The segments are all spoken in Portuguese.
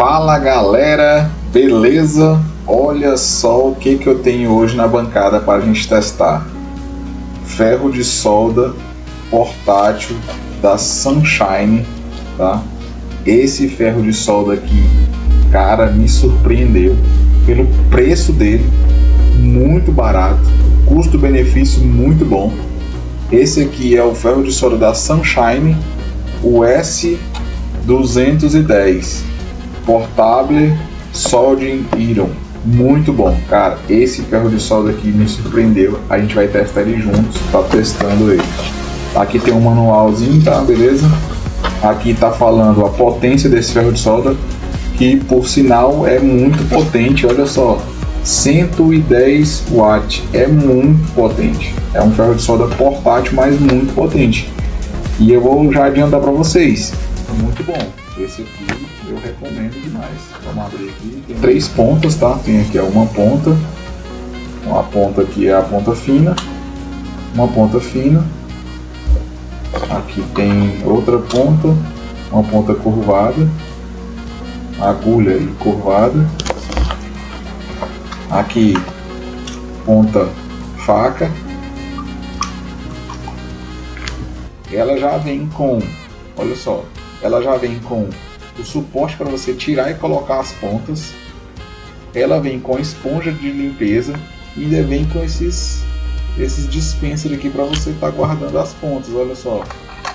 Fala galera, beleza? Olha só o que eu tenho hoje na bancada para a gente testar. Ferro de solda portátil da Sunshine, tá? Esse ferro de solda aqui, cara, me surpreendeu pelo preço dele, muito barato, custo-benefício muito bom. Esse aqui é o ferro de solda da Sunshine, o S210 Portable Soldering Iron, muito bom, cara. Esse ferro de solda aqui me surpreendeu. A gente vai testar ele juntos, tá testando ele. Aqui tem um manualzinho, tá, beleza? Aqui tá falando a potência desse ferro de solda, que por sinal é muito potente. Olha só, 110 watts, é muito potente. É um ferro de solda portátil, mas muito potente. E eu vou já adiantar para vocês, é muito bom. Esse aqui eu recomendo demais. Vamos abrir aqui. Tem 3 pontas, tá? Tem aqui uma ponta aqui é a ponta fina, uma ponta fina. Aqui tem outra ponta, uma ponta curvada, agulha e curvada. Aqui ponta faca. Ela já vem com, olha só, ela já vem com o suporte para você tirar e colocar as pontas. Ela vem com esponja de limpeza e ainda vem com esses dispensers aqui para você estar guardando as pontas. Olha só,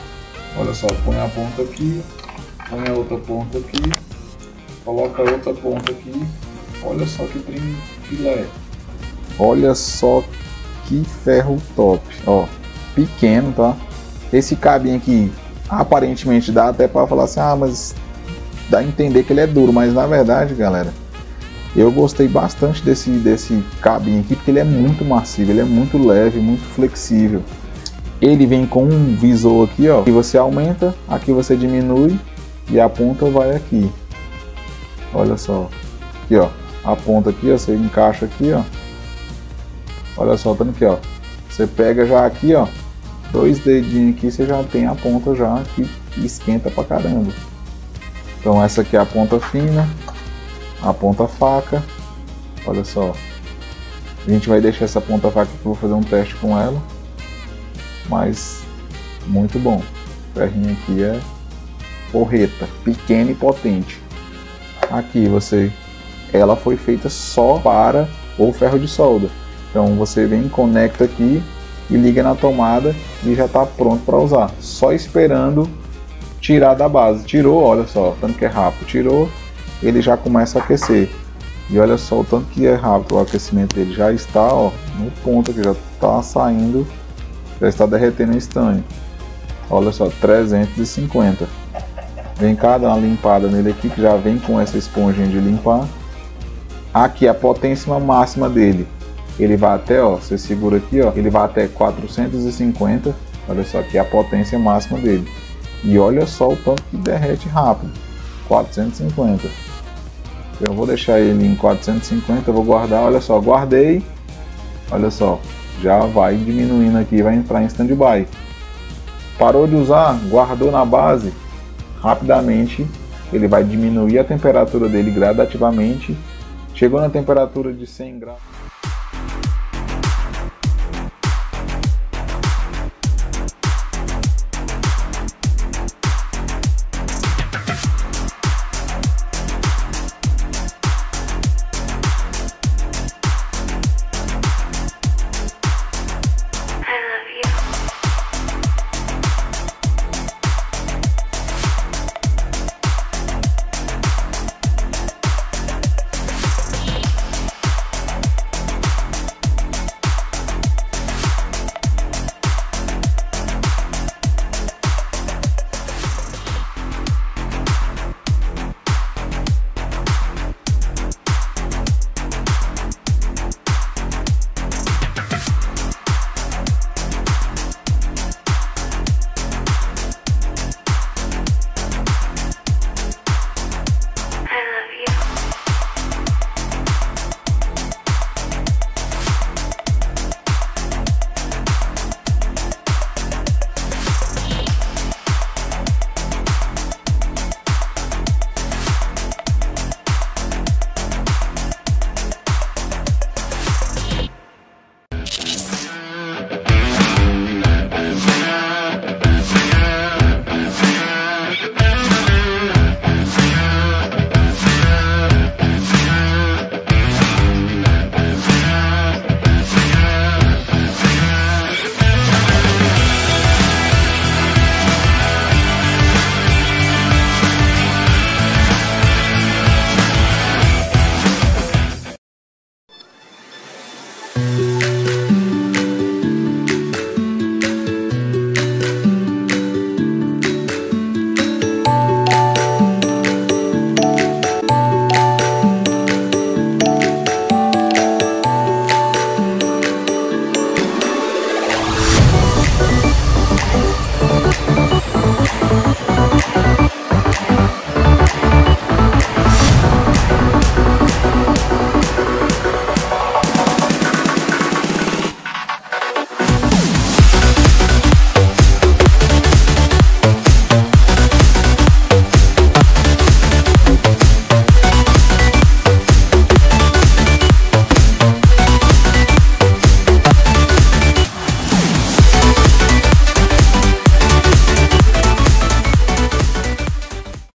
põe a ponta aqui, põe a outra ponta aqui, coloca a outra ponta aqui. Olha só que trem filé. Olha só que ferro top, ó, pequeno, tá? Esse cabinho aqui aparentemente dá até para falar assim, mas dá a entender que ele é duro, mas na verdade, galera, eu gostei bastante desse cabinho aqui, porque ele é muito macio, ele é muito leve, muito flexível. Ele vem com um visor aqui, ó, que você aumenta, aqui você diminui e a ponta vai aqui. Olha só, aqui ó, a ponta aqui, ó, você encaixa aqui, ó. Olha só, tá aqui, ó, você pega já aqui, ó, 2 dedinhos aqui, você já tem a ponta já que esquenta pra caramba. Então essa aqui é a ponta fina, a ponta faca. Olha só, a gente vai deixar essa ponta faca que eu vou fazer um teste com ela, mas muito bom. O ferrinho aqui é porreta, pequeno e potente. Aqui ela foi feita só para o ferro de solda. Então você vem, conecta aqui e liga na tomada e já está pronto para usar. Só esperando tirar da base. Tirou, olha só, tanto que é rápido. Tirou, ele já começa a aquecer. E olha só o tanto que é rápido o aquecimento dele. Já está, ó, no ponto que já está saindo, já está derretendo o estanho. Olha só, 350. Vem cá dar uma limpada nele aqui, que já vem com essa esponjinha de limpar. Aqui a potência máxima dele. Ele vai até, ó, você segura aqui, ó, ele vai até 450. Olha só aqui a potência máxima dele. E olha só o tanto que derrete rápido. 450. Eu vou deixar ele em 450, eu vou guardar, olha só, guardei. Olha só, já vai diminuindo aqui, vai entrar em standby. Parou de usar, guardou na base, rapidamente ele vai diminuir a temperatura dele gradativamente. Chegou na temperatura de 100 graus.